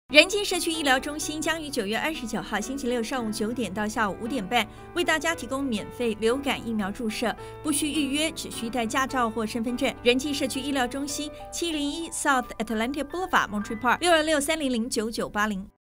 仁济社区医疗中心将于9月29号星期六上午9点到下午5点半，为大家提供免费流感疫苗注射，不需预约，只需带驾照或身份证。仁济社区医疗中心701 South Atlantic Boulevard Montreal Park 626-300-9980。